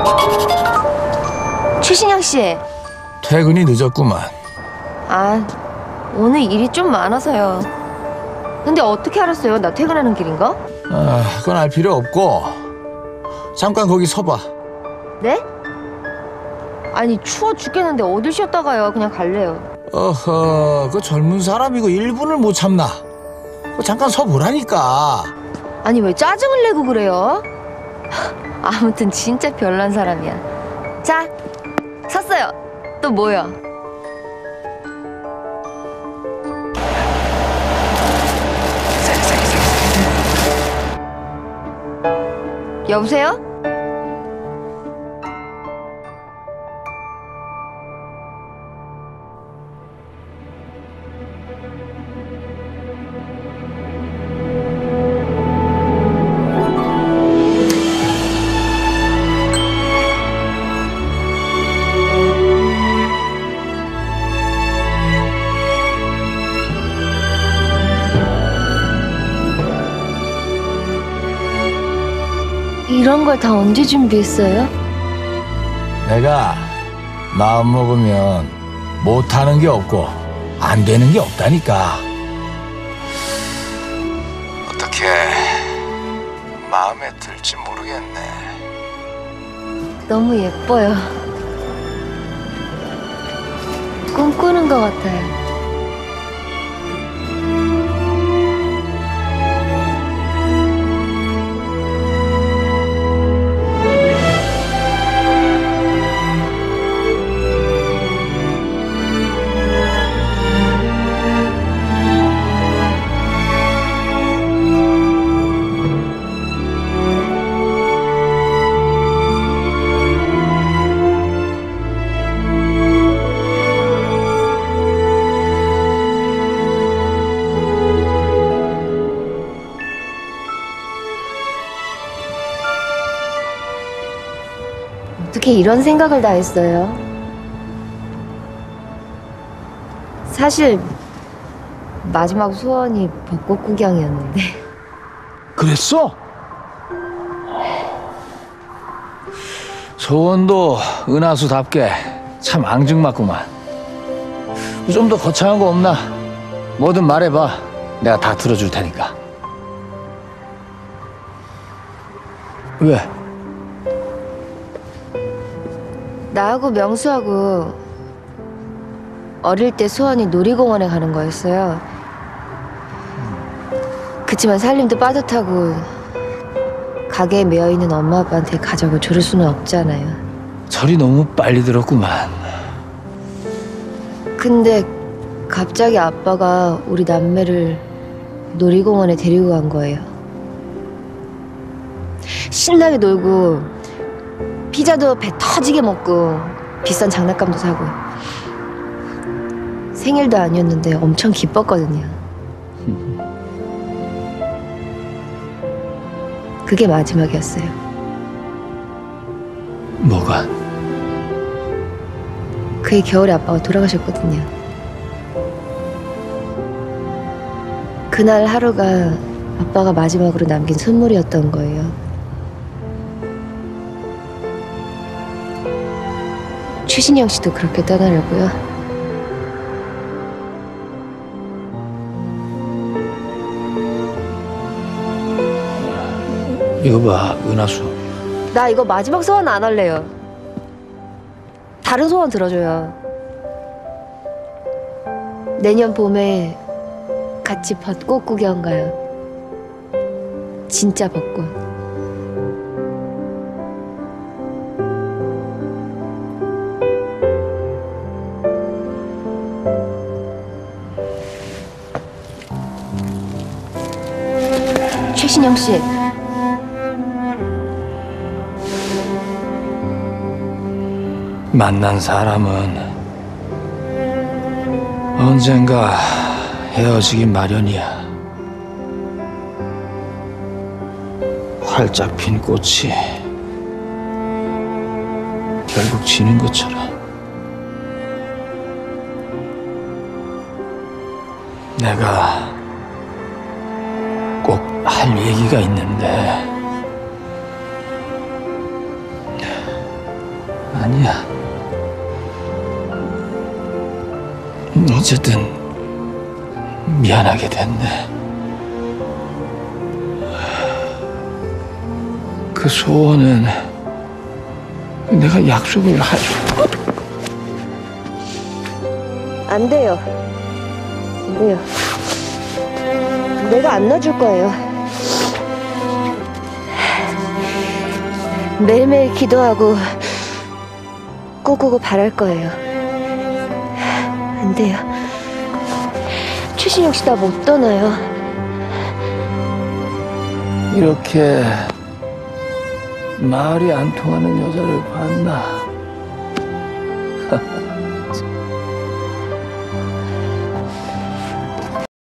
최신영 씨. 퇴근이 늦었구만. 아, 오늘 일이 좀 많아서요. 근데 어떻게 알았어요? 나 퇴근하는 길인 거? 그건 알 필요 없고 잠깐 거기 서봐. 네? 아니 추워 죽겠는데 어딜 쉬었다가요. 그냥 갈래요. 어허, 그 젊은 사람이고 1분을 못 참나. 잠깐 서보라니까. 아니 왜 짜증을 내고 그래요? 아무튼 진짜 별난 사람이야. 자, 섰어요. 또 뭐요? 여보세요? 이런 걸 다 언제 준비했어요? 내가 마음 먹으면 못하는 게 없고 안 되는 게 없다니까. 어떻게 마음에 들지 모르겠네. 너무 예뻐요. 꿈꾸는 것 같아요. 어떻게 이런 생각을 다 했어요? 사실 마지막 소원이 벚꽃 구경이었는데. 그랬어? 소원도 은하수답게 참 앙증맞구만. 좀 더 거창한 거 없나? 뭐든 말해봐. 내가 다 들어줄 테니까. 왜? 나하고 명수하고 어릴 때 소원이 놀이공원에 가는 거였어요. 그치만 살림도 빠듯하고 가게에 매여있는 엄마 아빠한테 가져고 조를 수는 없잖아요. 철이 너무 빨리 들었구만. 근데 갑자기 아빠가 우리 남매를 놀이공원에 데리고 간 거예요. 신나게 놀고 피자도 배 터지게 먹고 비싼 장난감도 사고. 생일도 아니었는데 엄청 기뻤거든요. 그게 마지막이었어요. 뭐가? 그해 겨울에 아빠가 돌아가셨거든요. 그날 하루가 아빠가 마지막으로 남긴 선물이었던 거예요. 최신영 씨도 그렇게 떠나려고요? 이거 봐, 은하수. 나 이거 마지막 소원 안 할래요. 다른 소원 들어줘요. 내년 봄에 같이 벚꽃 구경 가요. 진짜 벚꽃. 최신영 씨. 만난 사람은 언젠가 헤어지기 마련이야. 활짝 핀 꽃이 결국 지는 것처럼. 내가 꼭 할 얘기가 있는데 아니야. 어쨌든 미안하게 됐네. 그 소원은 내가 약속을 할... 안 돼요. 안 돼요. 내가 안 놔줄 거예요. 매일매일 기도하고 꾸꾸고 바랄 거예요. 안 돼요. 최신혁 씨 나 못 떠나요. 이렇게 말이 안 통하는 여자를 봤나?